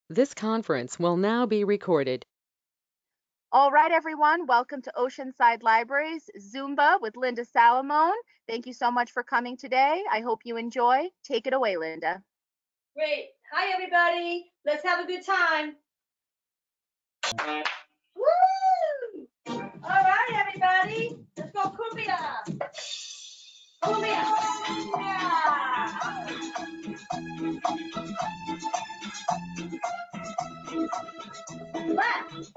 This conference will now be recorded. All right, everyone, welcome to Oceanside Library's Zumba with Linda Salamone. Thank you so much for coming today. I hope you enjoy. Take it away, Linda. Great. Hi, everybody. Let's have a good time. Woo! All right, everybody. Let's go cumbia. Cumbia. Yeah. Left.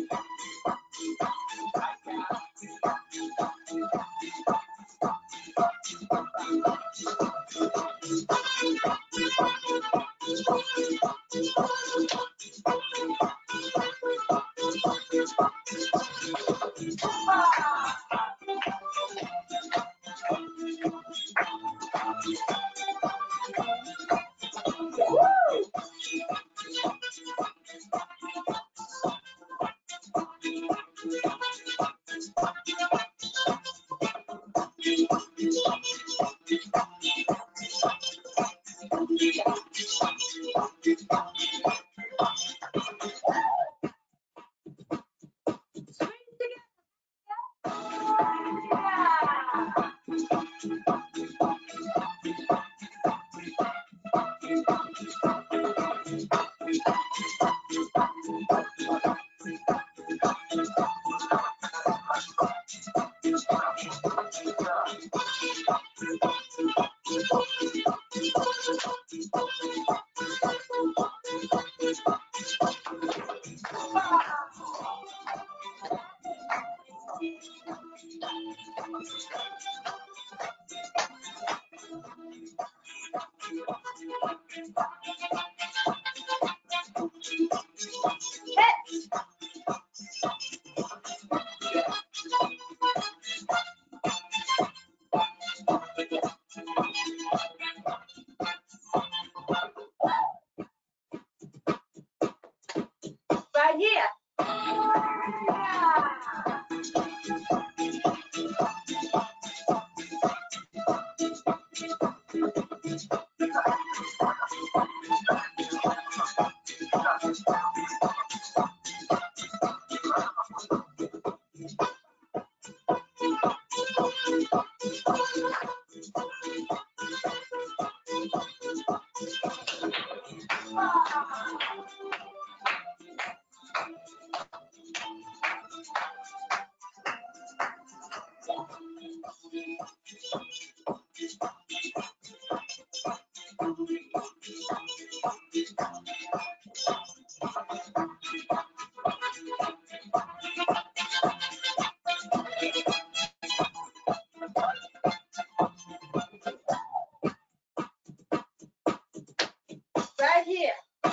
Right here. Right here.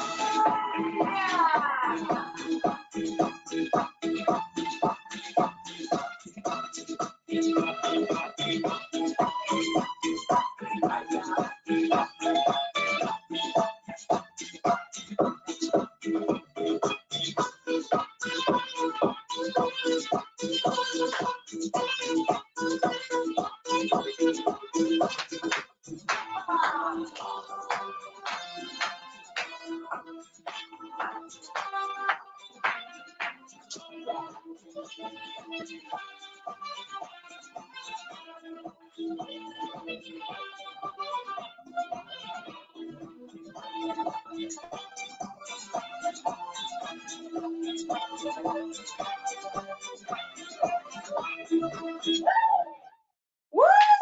Woo!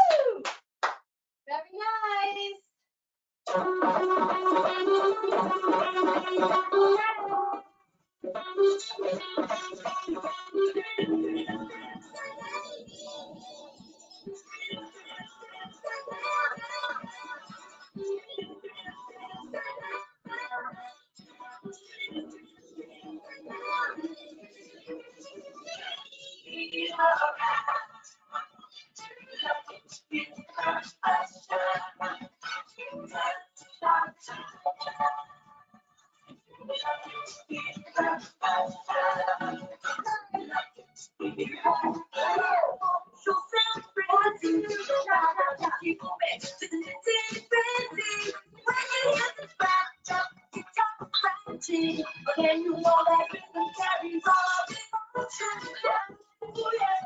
Very nice. tea. But then you know that rhythm carries all the emotion. Ooh, yeah.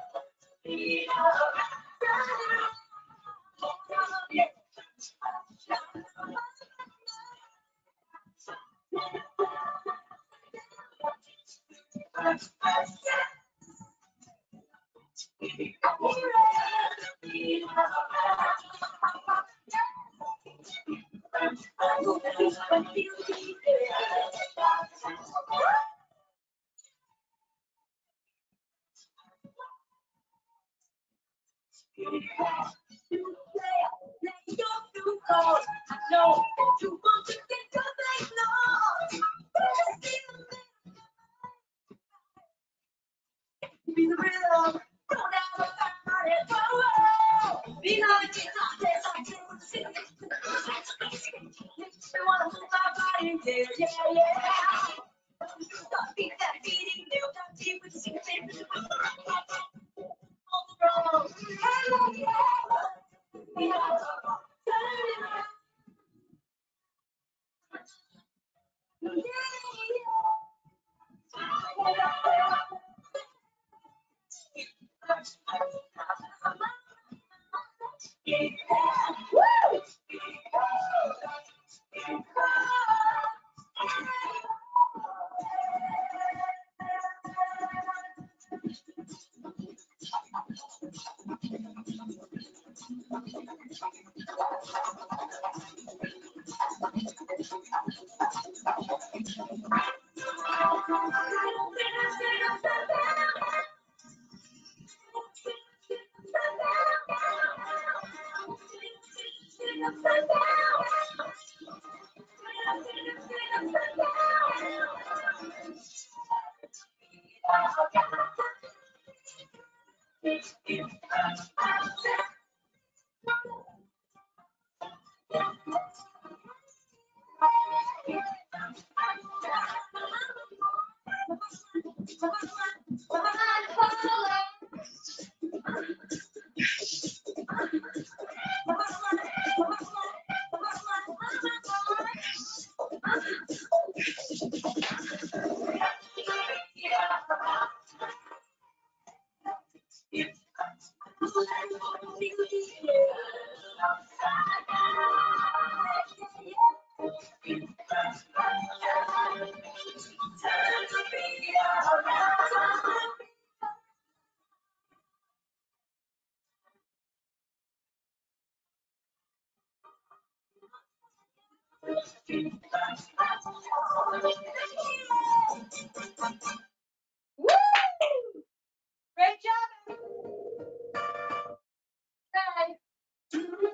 Woo! Great job. Bye.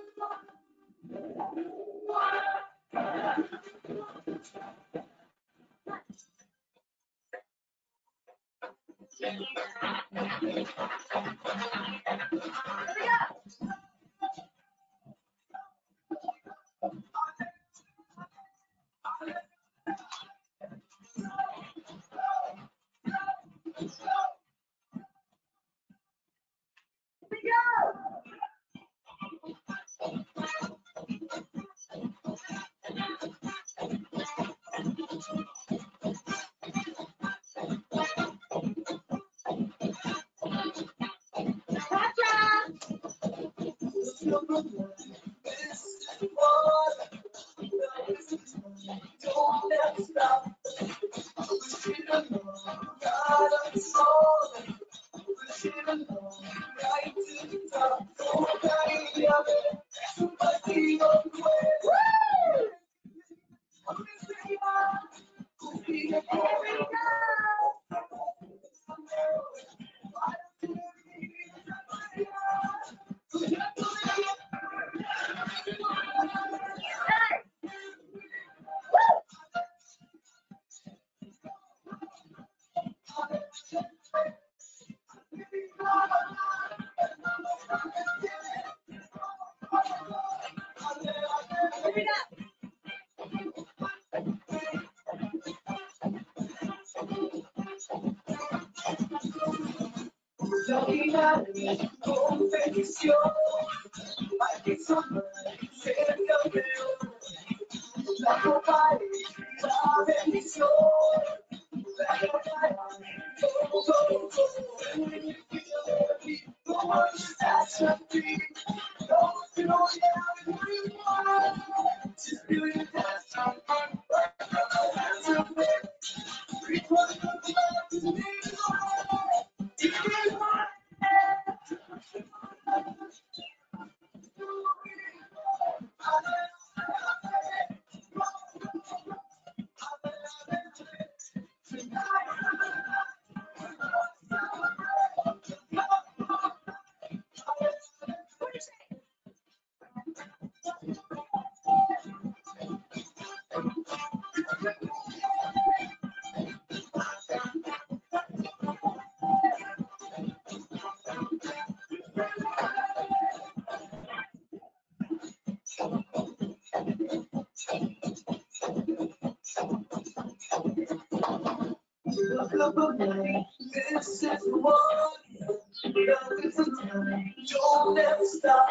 This is one. It's a time. Don't ever stop.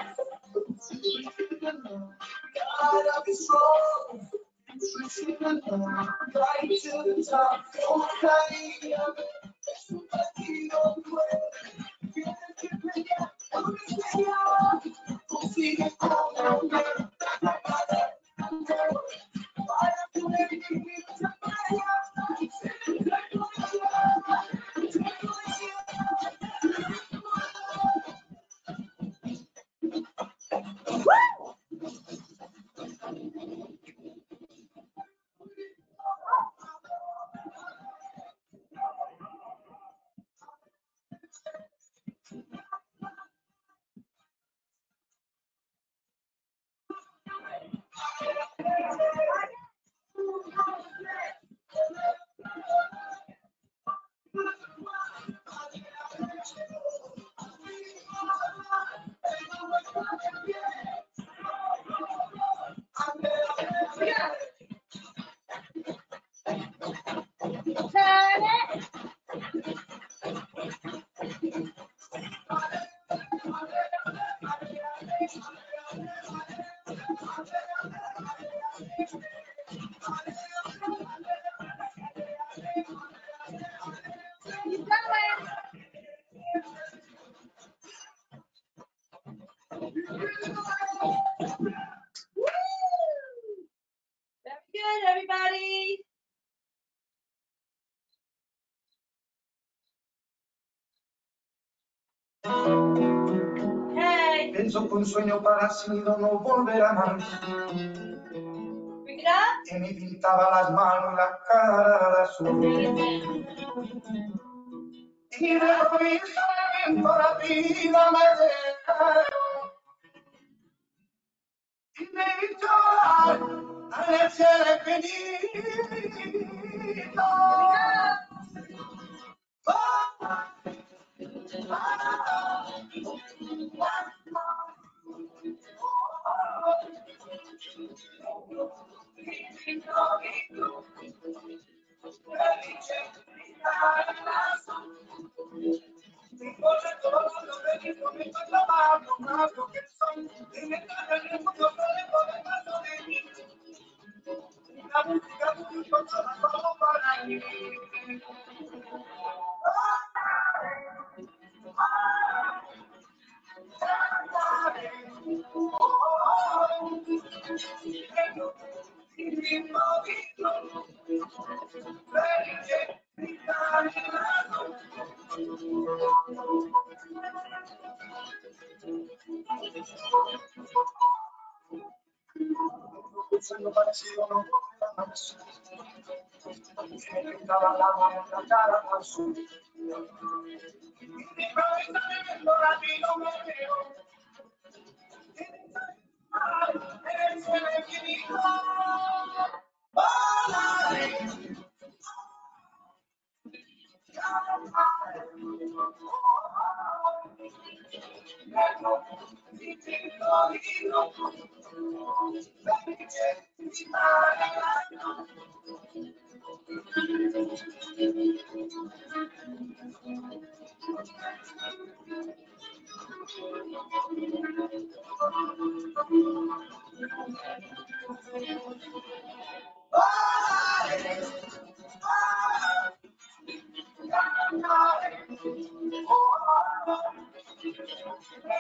Gotta be strong. Right to the top. Don't hide. Don't quit. Very good, everybody. Okay. Pienso que un sueño parecido no volverá más. Bring it up. Que me pintaba las manos y la cara de azul. Y de risa el viento la vida me dejaron. Y me hizo al cielo infinito. Un sueño parecido no volverá más. Que me pintaba la mano y la cara de azul. Y mi cabeza viviendo la vida me veo. En el cielo infinito.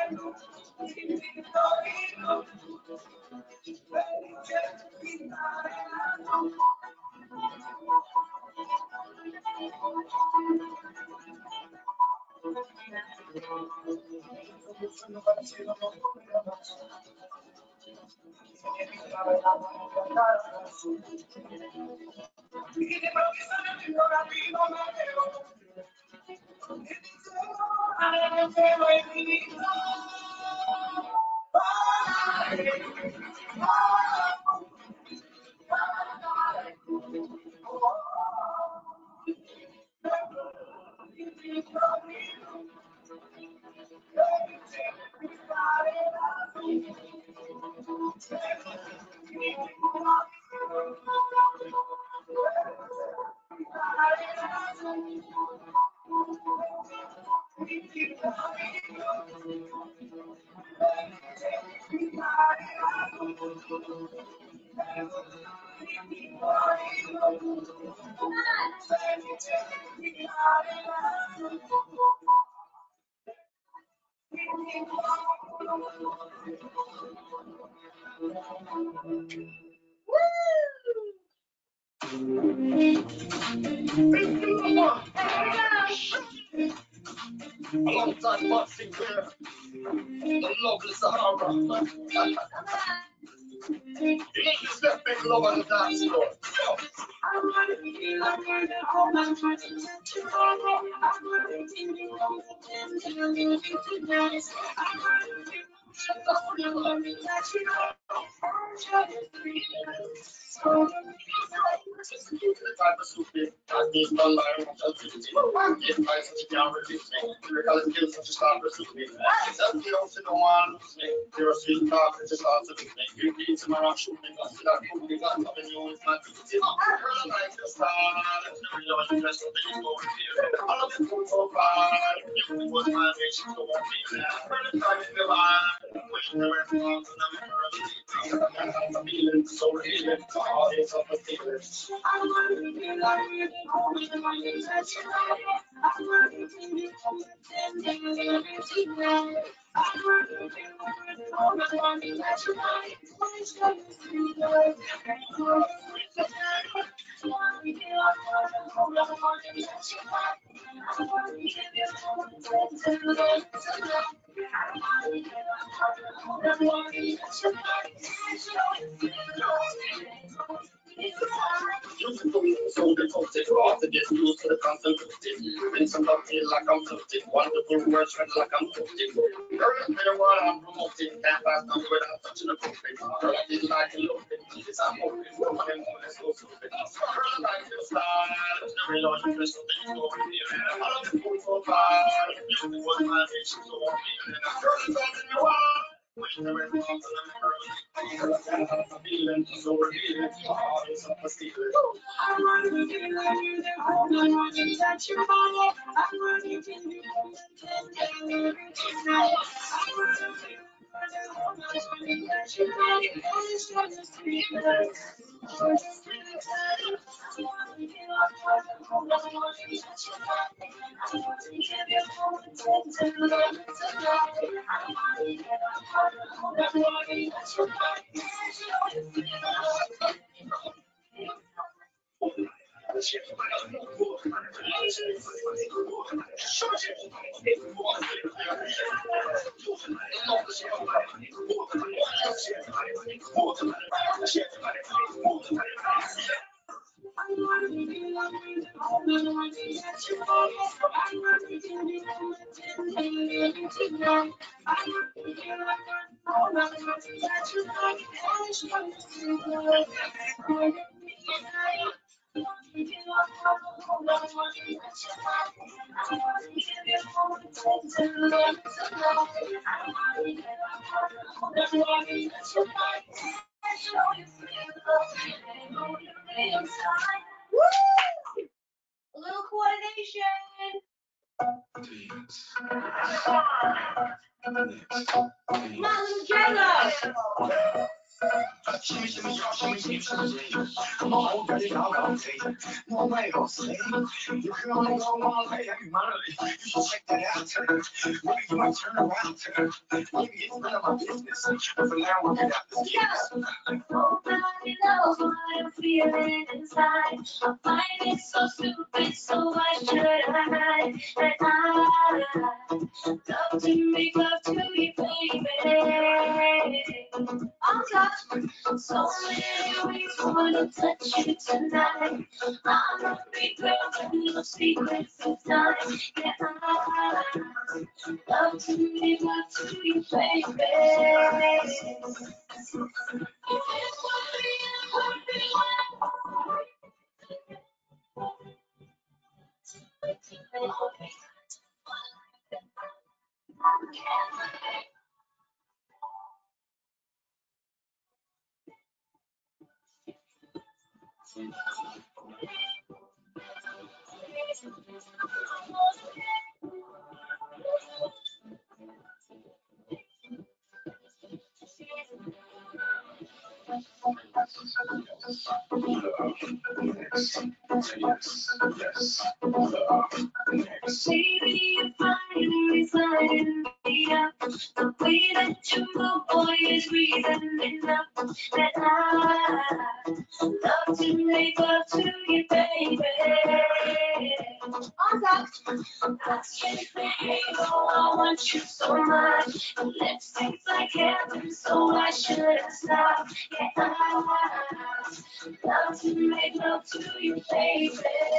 Alongside Mark Sinclair, the lovely Sahara. You need to step back low on the dance floor. After this, used to the constant when some love feel like I'm tilted. Wonderful words read like I'm tilted. Girl, it's been a while I'm promoting. Can't pass no without touching the profit. Girl, I did like a little bit. It's I'm hoping. One of them let's go stupid. Girl, I like your style. It's the real interest of things over here. I love the full profile. You was my bitch, so I'm feeling. Girl, it's all in your heart. When the red comes to the mirror, girl, I can't help the feeling. So revealing. My heart is up for stealing. I want to feel like you're there. I want to touch your body. I want to feel you every night. I want to feel I want to touch your body. It's just sweet. I want to feel I want to touch your body. I want to give you all the attention. I want to touch your body. A little coordination. Come on, little Jello. Shimmy, shimmy, y'all, shimmy, shimmy, shimmy. Come on, dirty dog, I'll take it. No way, I'll slay. You can only go one way, every money. You should check that out. Maybe you might turn around. Maybe it's none of my business. But for now, we'll get out this case. Nobody knows what I'm feeling inside. I find it so stupid, so why should I hide? And I love to make love to you, baby. I'm touched. So many ways I wanna touch you tonight. I'm a big girl, but no secrets of time. Yeah, I love to make love to you, baby. Baby, you finally signing me up. The way that you move, boy, is reason enough that I love to make love to you, baby. That's baby, oh, I want you so much. Let's taste like heaven, so why should I stop? Yeah, I love to make love to you, baby.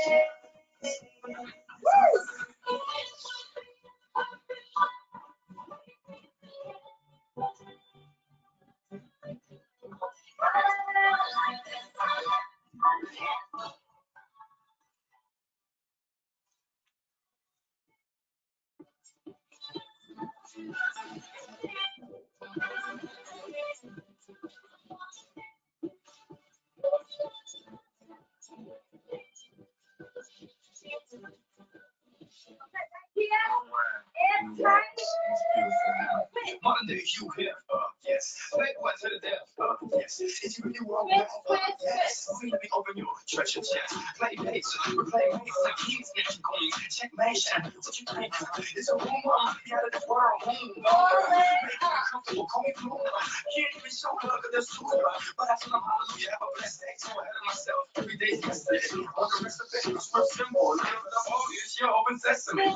Monday, you here? Yes. Late one to the death? Yes. Is you really wrong? Yes. We let me open your treasure chest. Play dates, we play mates like keys, next going checkmate. What you think? It's a rumor. You out of this world. Make me comfortable, call me blue. Can't even show love cause there's two. But I tell them hallelujah, have a blessed day. So ahead of myself, every day's yesterday. All the rest of it is real simple. Live it up, oh, it's your open sesame.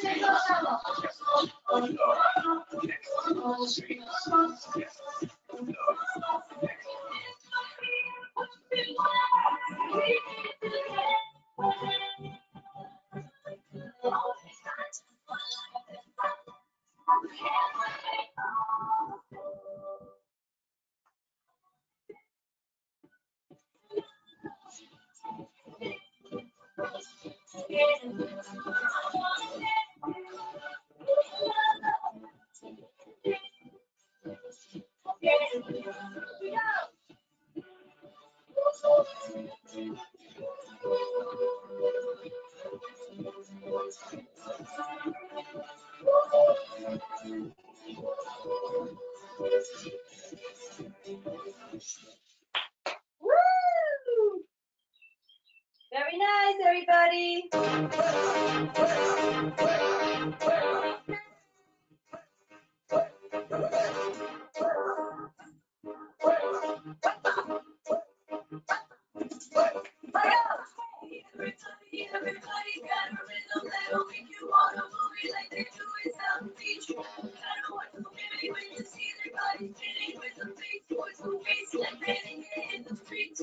Woo! Very nice, everybody. Everybody got a rhythm that'll make you wanna move it like they do in South Beach. I don't want to maybe when you see their bodies spinning with the big boys who face like they in the streets.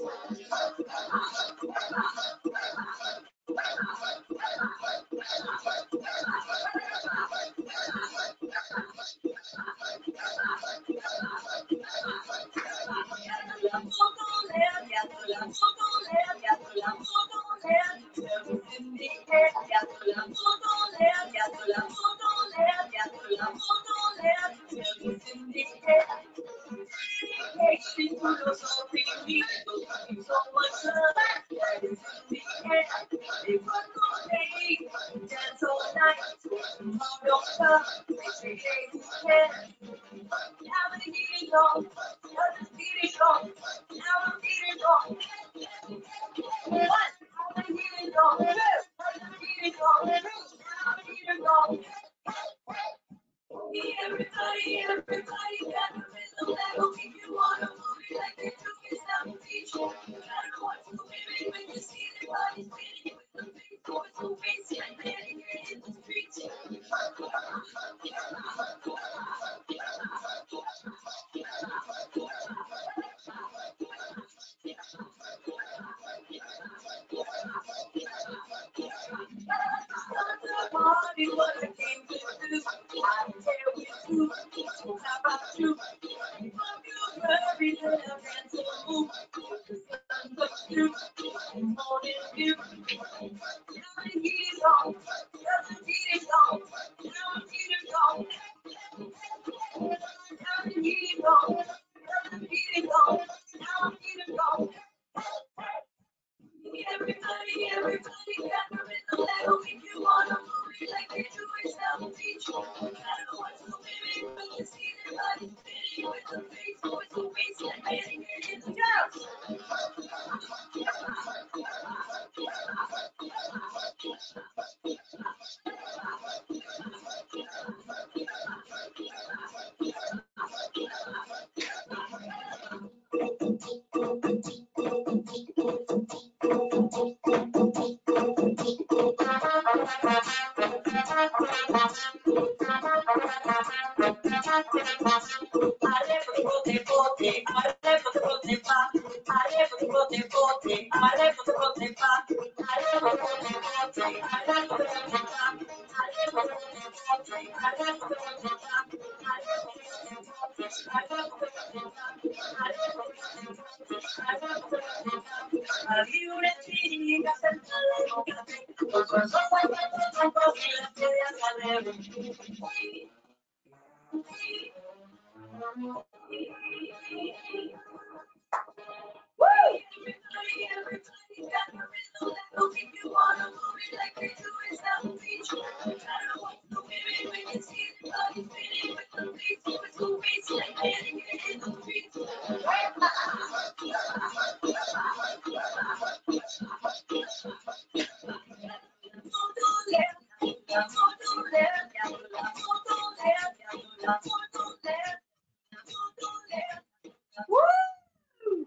Woo!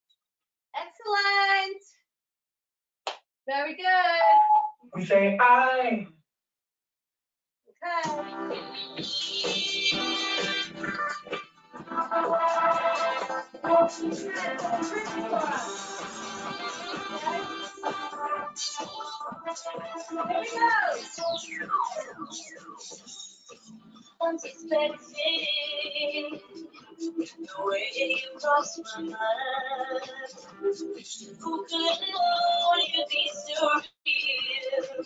Excellent. Very good. We say I. Okay. Here we go. Unsuspecting the way you crossed my mind. Who could have known you'd be so real?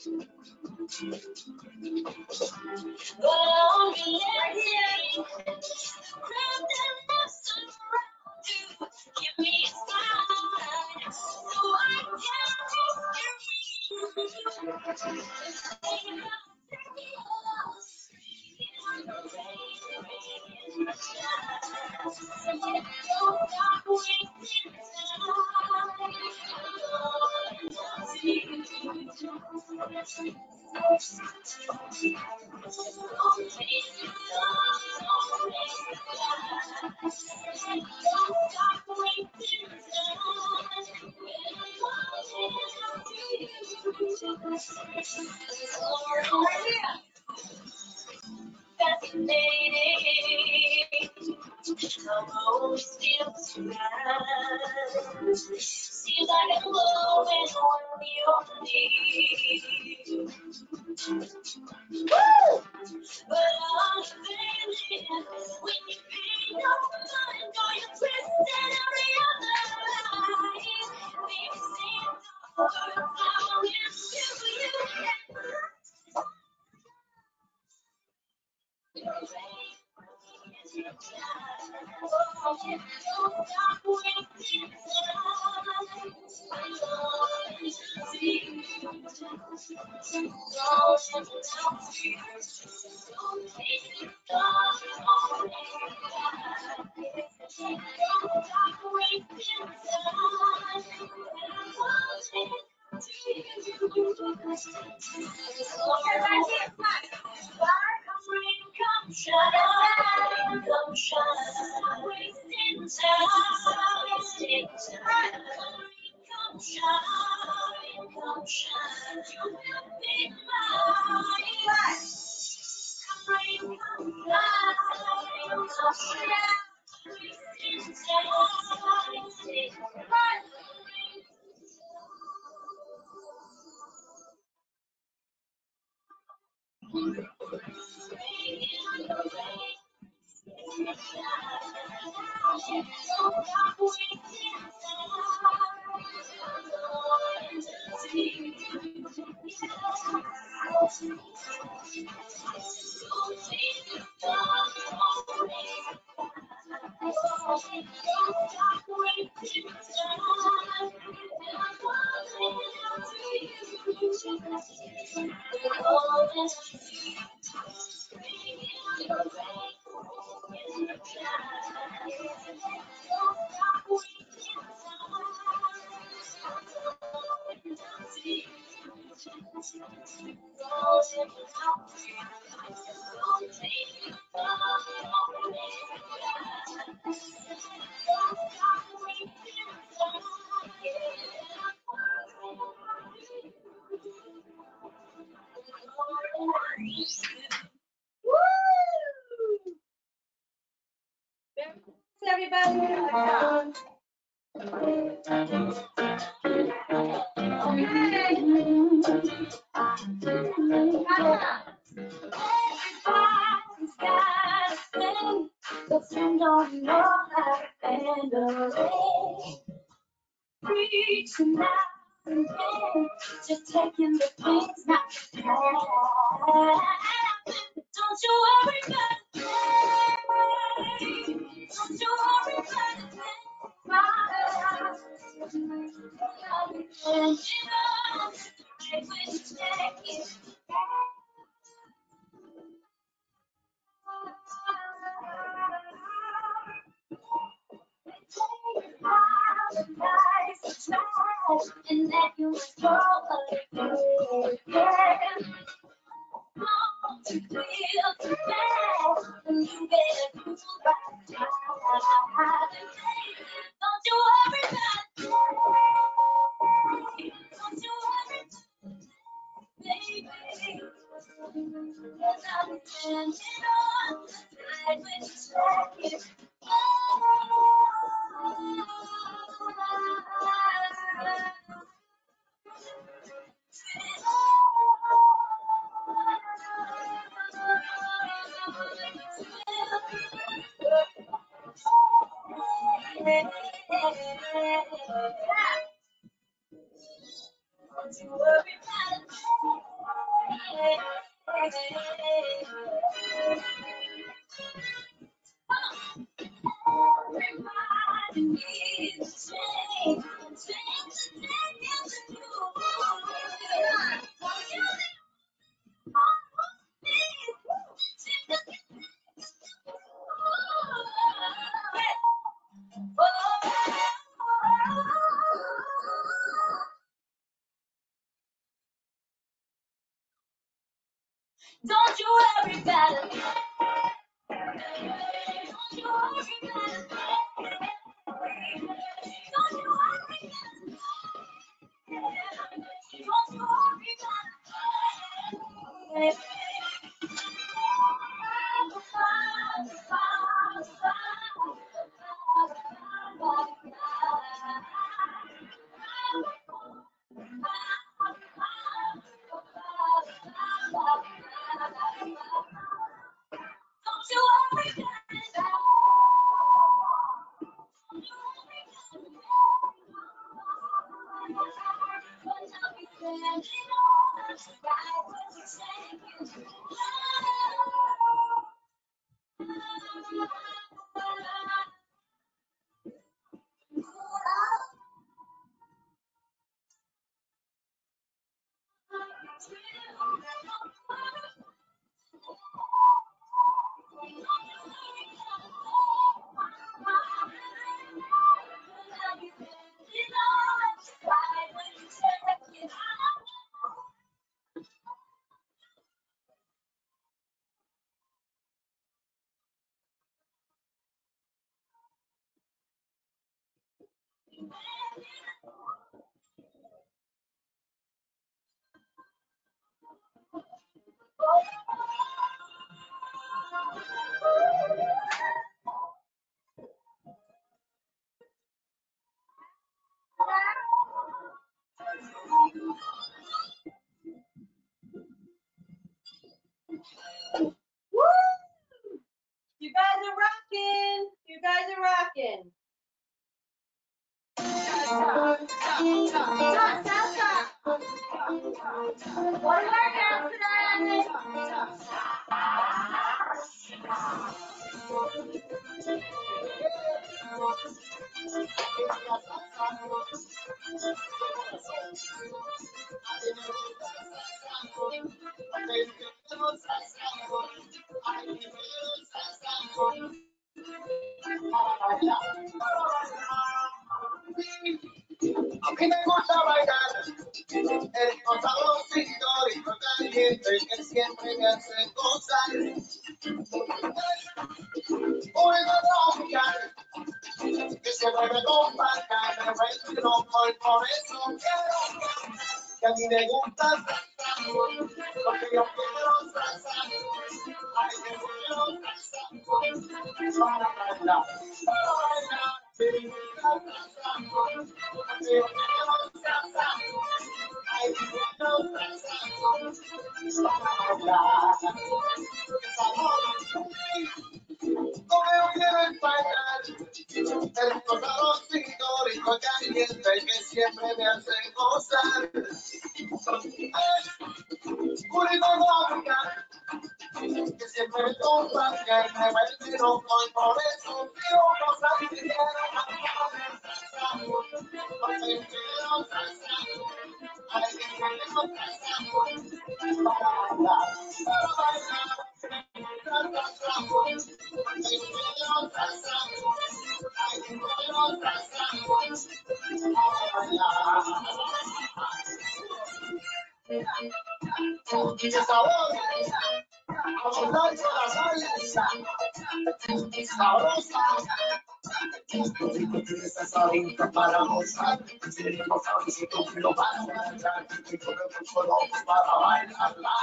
But I'm relenting. The crowd that lives around you. Give me a sign so I can rescue you. Fascinating, how always feels right. Seems like I'm always on your knee. But I'm feeling when you pay no mind, or you twist every other line. Baby, say the words out into you. Come shine, come shine, wasting time, wasting time. Come shine, come shine, you will be mine. Come rain, come shine, come shine, wasting time, wasting time. Everybody. Everybody's got a thing, but some don't know how to handle it. Reaching out and in, just taking the things not to have. Don't you worry about a thing. Don't you worry about a thing. And you know, I wish that you and that you go again. To feel too bad when you get a cool right. Don't you worry about it. Don't you worry, baby. 'Cause I'm standing on the side when you take it. Don't you worry about reminding me to change, don't you worry about it. Don't you worry about it. Don't you worry about it. Don't you worry about it. Don't you worry about it. I'll be standing on the side when you take it. Woo! You guys are rocking. You guys are rocking. One more dance today. A mí me gusta bailar el sabrosito rico caliente que siempre me hace gozar. Una tropical que siempre me compacta, me vuelve loco y por eso quiero que a mí me gusta salsa, porque yo quiero salsa. Ay, yo quiero salsa para bailar, baby, me gusta salsa, porque yo quiero salsa. Ay, yo quiero salsa para bailar. Como yo quiero bailar el sabrosito rico caliente que siempre me hace gozar. Purito tropical que siempre me compacta y me vuelve loco y por eso quiero gozar y quiero bailar salsa, porque quiero salsa. Ay, quiero salsa para bailar, salsa, porque quiero salsa. Ay, quiero salsa para bailar. Y de sabor, a bailar con la salsa, sabrosa. Esa salita para gozar, tenemos sabrosito que lo van a bailar, y con el solo para bailarla.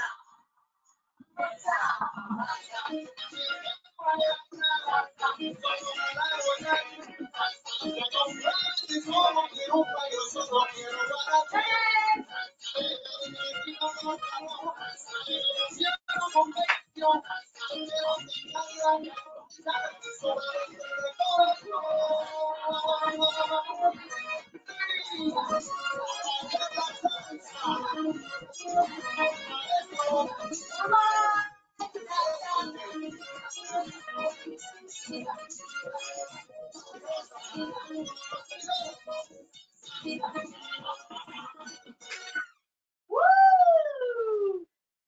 Woo!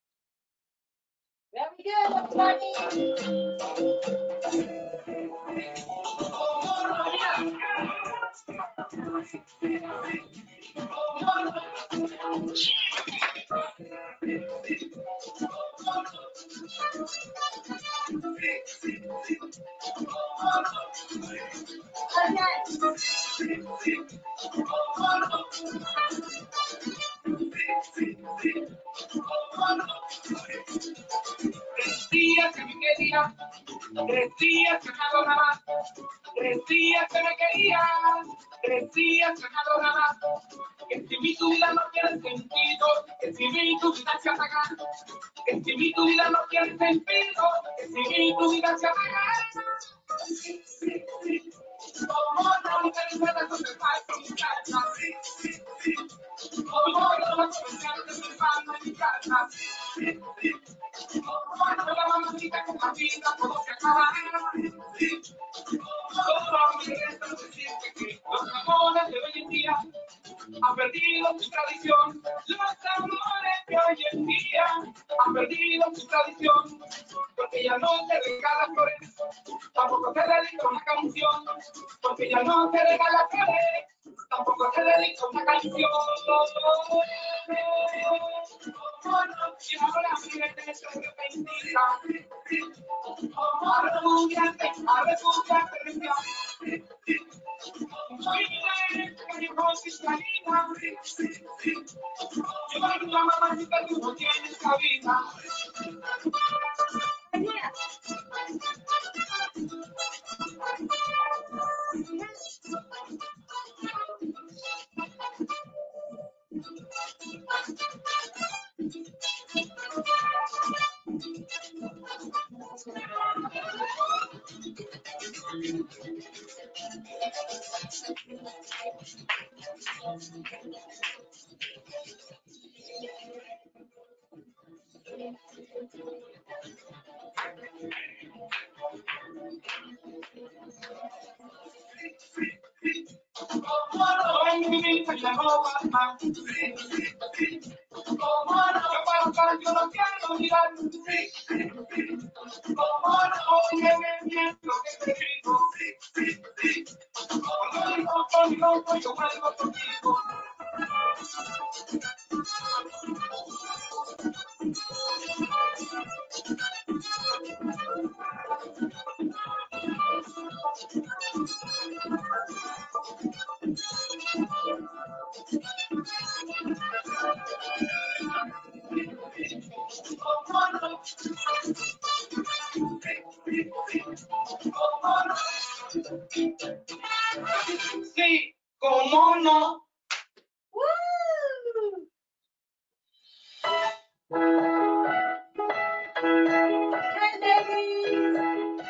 Very good, everybody. Decía que me quería, decía que me adoraba, decía que me quería, decía que me adoraba, que si mi tu vida no tiene sentido, que si mi tu vida se apaga, que si mi tu vida no tiene sentido, que si mi tu vida se apaga. Como no me interesa con el país con mi casa, como no me interesa con el país con mi casa. Cuando la mamacita con la vida todo se acaba. Solo me resta decirte que los amores de hoy en día han perdido su tradición. Los amores de hoy en día han perdido su tradición. Porque ya no te regala flores, tampoco te dedica una canción. Porque ya no te regala flores, tampoco te dedica una canción. Y ahora fíjate esta arrepentida, a refugiarte, refugia. Que con cristalina, yo la mamacita que no tienes cabida. Sí, cómo no. Woo! Hey, ladies.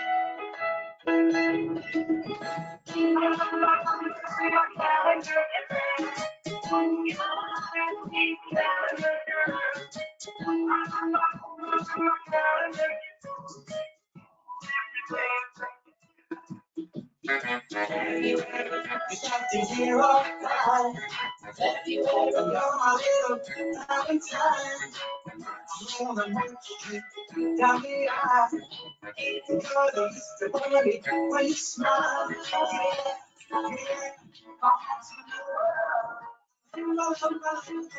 It's like to hear all time. You're my little Valentine. I wanna make you down the aisle. You're the Mr. Bunny when you smile. Yeah, my heart's in the world. You know I'm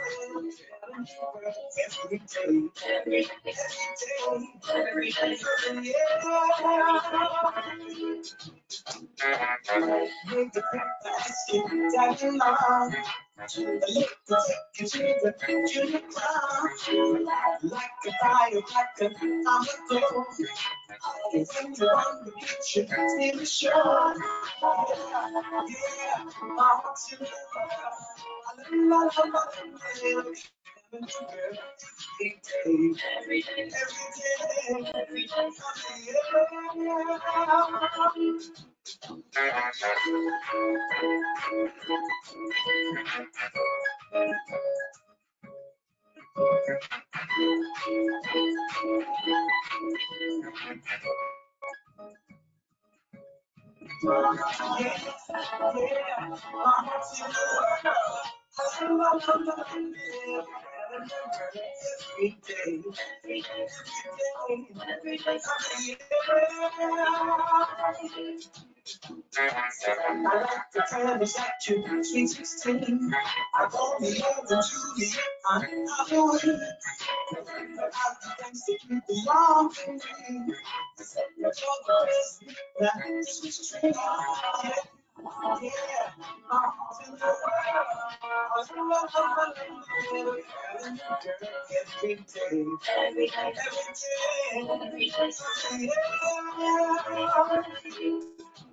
every day, yeah. Make the basket down long. Look the junior clown. Like a fire, like I'm a glow. When you're on the beach, still the shore. Yeah, my heart's in the world. I love you. Every day, every day, I like the colors that you sweet 16. I want the other Julie on Halloween. But I the things that you belong to me. You're the best that Christmas tree. Yeah, yeah, my heart's in the world. I love every day, every day, every day.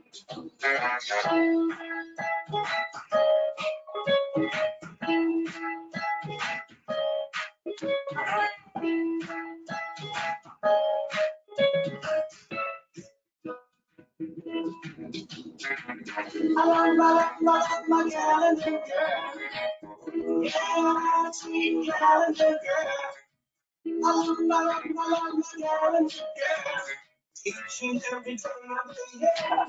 My calendar girl. Yeah, sweet calendar girl. My calendar girl. Each and every day of the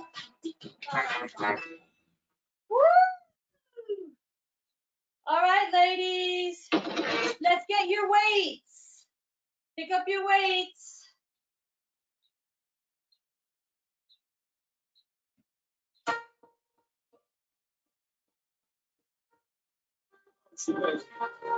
year. Woo! All right, ladies. Let's get your weights. Pick up your weights. Okay,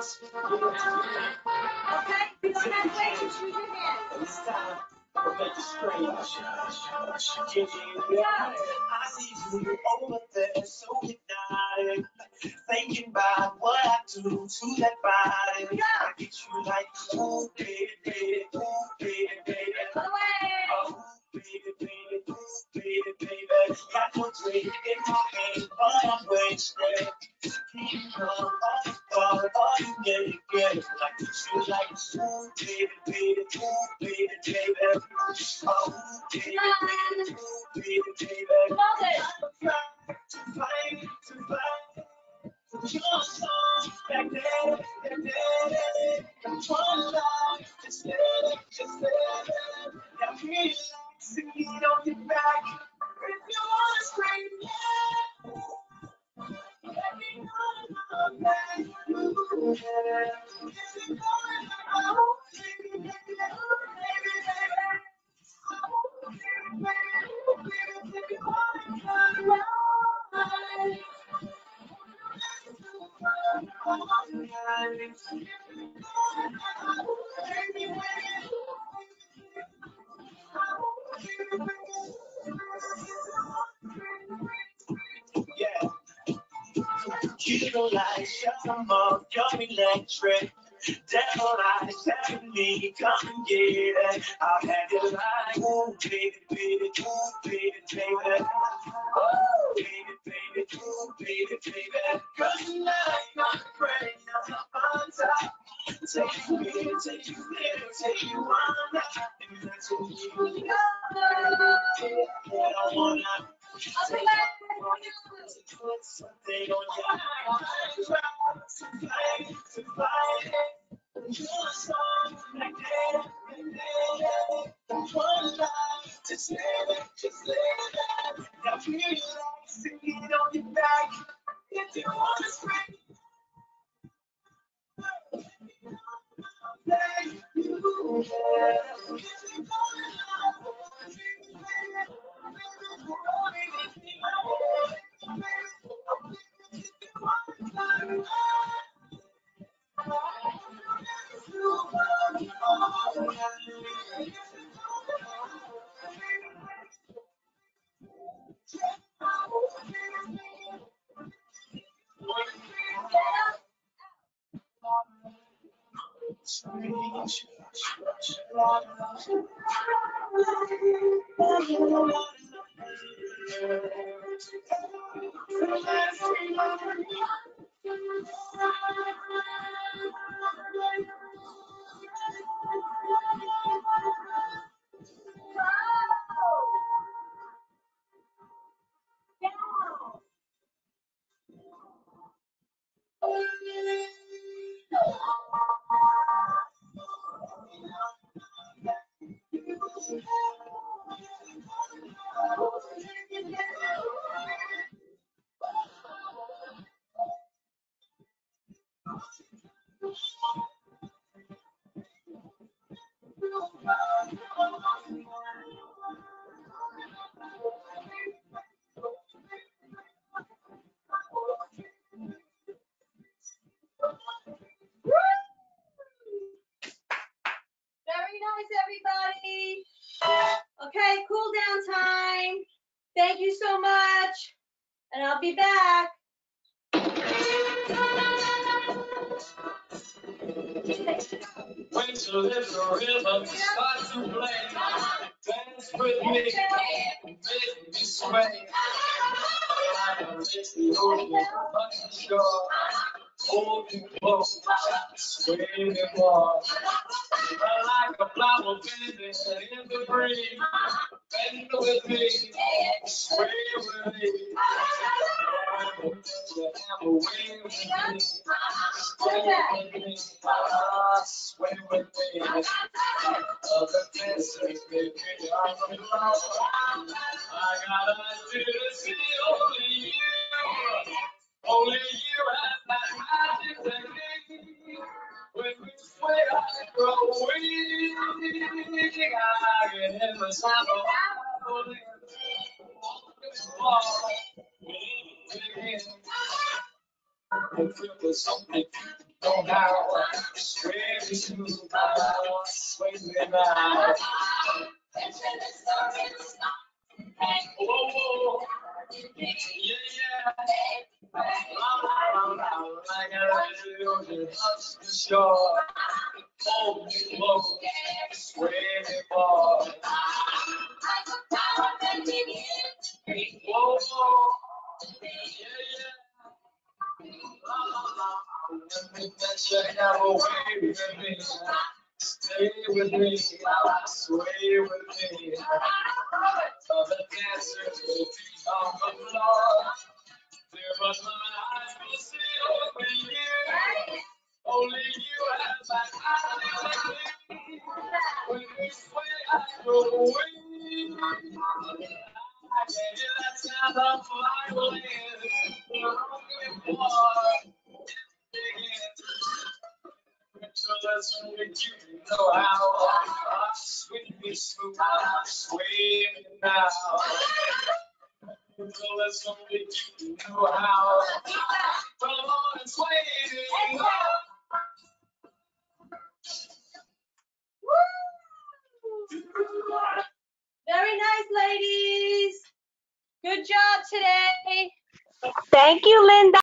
if you don't have weights, use your hand. This time, I'll make it straight. Ginger, you got it. I see you over there, so hypnotic. Thank thinking about what I do to that body. I get you like, ooh, baby, baby, ooh, baby, baby. Oh, baby, baby, ooh, baby, baby. Got no drink in my hand, but I'm way straight. Keep on all you get it, get it. Like you like, ooh, baby, baby, ooh, baby, baby. Oh, baby, baby, ooh, baby, baby. To find your song back there, one line, just let it. Now relax and get on your back. If you wanna scream, yeah. Let me know I'm back. Ooh, yeah. If you wanna know, baby, yeah. You don't like shut them up, you're electric. Devil eyes telling me, come and get it. I'll have you like, ooh, baby, baby, ooh, baby, baby. Oh, baby, baby, ooh, baby, baby. Cause tonight I'm afraid I'm up on top. Take me, take you there, take you on up. And that's what you I wanna put something on your mind. To fight it. Your song like that. One life, just let it. Now relax and get on your back. If you wanna scream, thank you. Very nice, everybody. Okay, cool down time. Thank you so much. And I'll be back. When to live the rhythm, start to play. Dance with me, make me sway. Like a lazy ocean on the shore. Hold you close, sway me more. Like a flower bending in the breeze. Bend with me, sway with me. You have a way with me. Sway with me, sway with me. Other dancers, baby, I'm the flower. I gotta do see only you. Only you have that magic technique. When we sway, I grow weak. I get in the saddle. If it was something you don't have, sway me to sway me now. Oh, yeah, yeah. La, la, la, la, children touch the shore. Hold me close, sway me more. Whoa, whoa. Yeah, yeah. La, la, la. Let me let you have a way with me. Stay with me, sway with me. Other dancers will be on the floor. There was my eyes will see over you. Only you have my eyes. When you sway, I go away. I can hear that sound of violin. The only one so let's make you know how sweet me smooth, sway me now. So let's make you know how. Come on and sway me. Very nice, ladies. Good job today. Thank you, Linda.